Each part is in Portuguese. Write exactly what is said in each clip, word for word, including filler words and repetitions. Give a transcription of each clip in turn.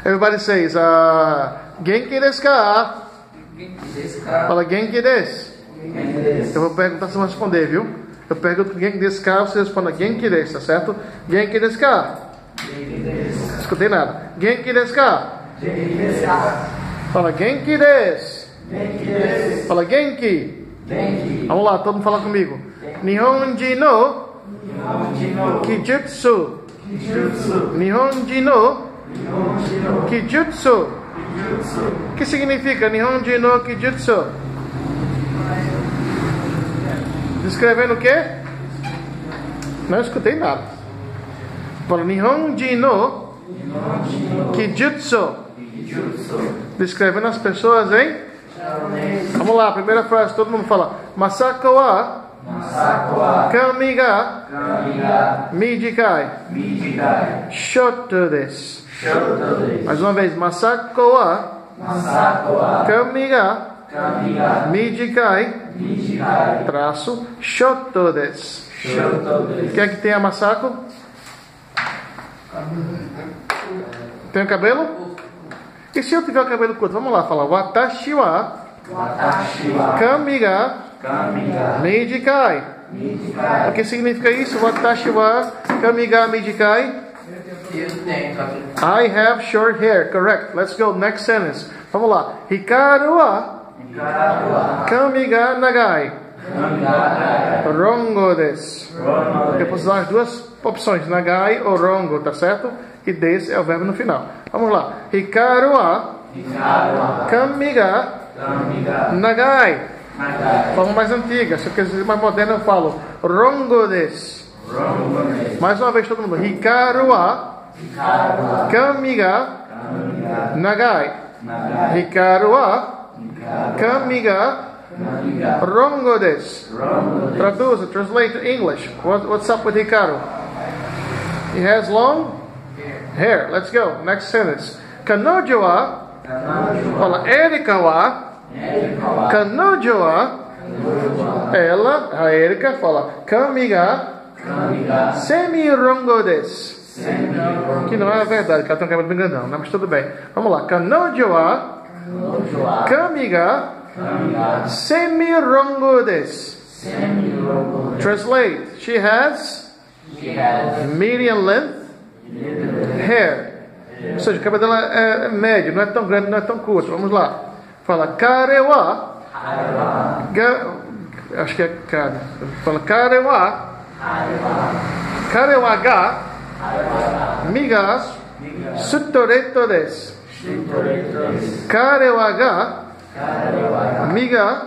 Everybody says, uh, Genki desu ka? Fala, Genki desu. Eu vou perguntar, você vai responder, viu? Eu pergunto Genki desu ka, você responde Genki desu, tá certo? Genki desu ka? Não escutei nada. Genki desu ka? Fala, Genki desu. Fala, Genki. Vamos lá, todo mundo fala comigo. Nihonji no Kijutsu. Nihonji no Kijutsu. O que significa Nihonji no Kijutsu? Descrevendo o quê? Não escutei nada. Fala, Nihonji no Kijutsu. Descrevendo as pessoas, hein? Vamos lá, primeira frase, todo mundo fala. Masako wa Kami ga Mijikai Shotto desu. Mais uma vez, Masako wa Kami ga Mijikai traço Shotto desu. Quem é que tem a Masako? Tem o cabelo? E se eu tiver o cabelo curto? Vamos lá, fala. Watashi wa Kami ga Mijikai. O que significa isso? Watashi wa Kami ga Mijikai. I have short hair. Correct. Let's go. Next sentence. Vamos lá. Hikaru wa Kami ga nagai. Rongo desu. Eu posso usar as duas opções, nagai ou rongo, tá certo? E desu é o verbo no final. Vamos lá. Hikaru wa Kami ga nagai. Forma mais antiga. Se eu quiser mais moderna, eu falo rongo desu. Mais uma vez todo mundo. Hikaru wa Kami ga nagai. Hikaru wa Kami ga rongo desu. Traduza, translate to English. What, what's up with Hikaru? He has long hair. Let's go. Next sentence. Kanojo wa fala, Erika wa Kanojo wa ela, a Erika fala, Kami ga semi-rongo desu. Que não é a verdade, que ela tem um cabelo bem grandão, né? Mas tudo bem. Vamos lá. Kanojo wa Kami ga semi-rongo desu. Translate. She has medium length hair. Ou seja, o cabelo dela é médio, não é tão grande, não é tão curto. Vamos lá. Fala, karewa. Acho que é kare. Fala, karewa. Karewa ga miga sutoreto desu. Karewa ga miga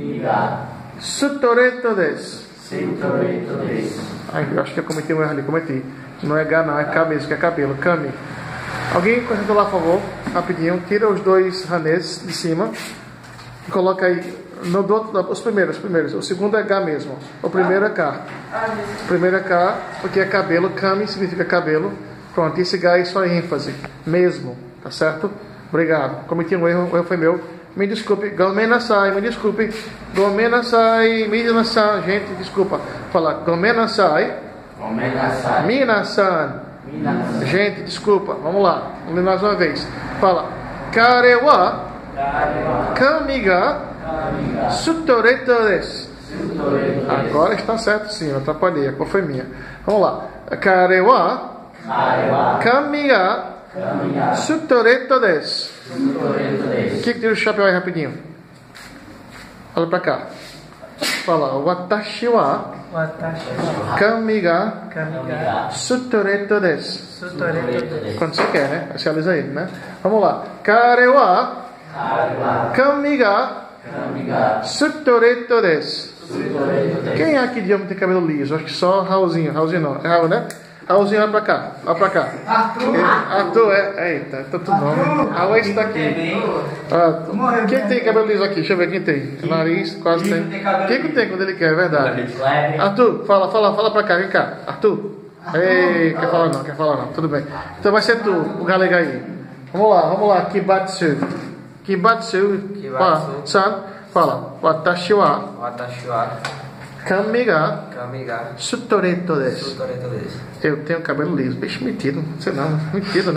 sutoreto desu. Ai, eu acho que eu cometi um erro ali, cometi. Não é ga não, é K mesmo, que é cabelo, kami. Alguém correndo lá, por favor, rapidinho, tira os dois hanês de cima e coloca aí no do outro, os primeiros, os primeiros. O segundo é ga mesmo, o primeiro é K. O primeiro é K, porque é cabelo, kami significa cabelo. Pronto, esse ga é só ênfase, mesmo, tá certo? Obrigado, cometi um erro, o erro foi meu. Me desculpe, gomenasai, me desculpe. Gomenasai, minasan, gente, desculpa. Fala, gomenasai. Minasan. Gente, desculpa. Vamos lá. Vamos mais uma vez. Fala, karewa kami ga sutoreto desu. Agora está certo sim, eu atrapalhei, a cor foi minha. Vamos lá. Karewa kami ga sutoreto desu. O que que tira o chapéu aí rapidinho? Olha pra cá. Fala, watashi wa kami ga sutoreto desu. Quando você quer, né? Você alisa ele, né? Vamos lá. Kare wa kami ga sutoreto desu. Quem é aqui de homem tem cabelo liso? Acho que só Raulzinho. Raulzinho não. É Raul, né? Raulzinho, olha pra cá. Olha pra cá. Arthur. Arthur, é. Eita, tanto nome. Raul é esse daqui. Ah, quem tem cabelo liso aqui? Deixa eu ver quem tem. Nariz, quase tem. Kiko tem quando ele quer, é verdade. Arthur, fala, fala, fala pra cá. Vem cá. Arthur. Ei, quer falar não, quer falar não. Tudo bem. Então vai ser tu, o galega aí. Vamos lá, vamos lá. Kibatsu. Kibatsu. Fala, san. Fala. Watashi wa. Watashi wa Kami ga kami ga sutoreto desu. sutoreto desu. Eu tenho cabelo liso. Bicho, metido. Não sei não. Metido, né?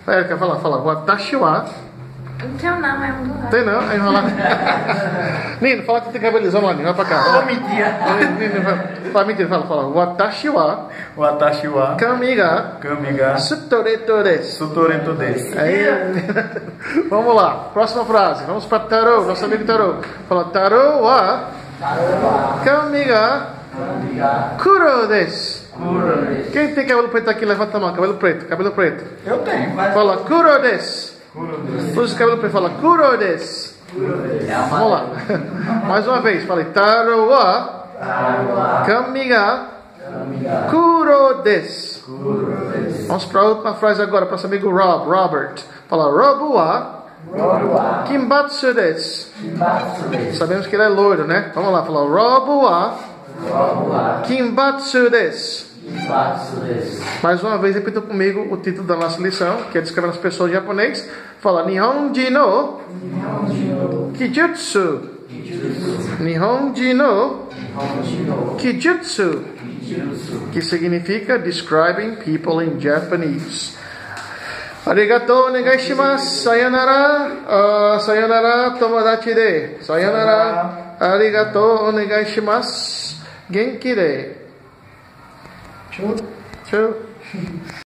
A Erika fala, fala, watashi wa. Então não, é um lugar. Tem não? Aí vai lá. Nino, fala que tem cabelo liso. Vamos lá, Nino, vai pra cá. Ô, mentira. Nino, vai. Fala mentira, fala, fala. Watashi wa. Watashi wa Kami ga. kami ga Sutoreto desu. sutoreto desu. Aí, vamos lá, próxima frase. Vamos para Tarô, nosso amigo Tarô. Fala, Tarô wa kami ga kuro desu. Quem tem cabelo preto aqui, levanta a mão. Cabelo preto, cabelo preto. Eu tenho. Fala, kuro desu. Usa o cabelo preto, fala, kuro desu. Vamos lá. Mais uma vez, fala, Tarô wa kami ga kuro desu. Vamos para a última frase agora, para nosso amigo Rob, Robert. Fala, Robu wa kimbatsu desu. Sabemos que ele é loiro, né? Vamos lá, fala, Robu wa kimbatsu desu. Mais uma vez, repita comigo o título da nossa lição, que é descrevendo as pessoas em japonês. Fala, Nihonji no Kijutsu. Nihonji no Kijutsu, que significa describing people in Japanese. Arigatou onegaishimasu. Sayonara. Uh, sayonara tomodachi de. Sayonara. Arigatou onegaishimasu. Genki de. Tchau. Tchau.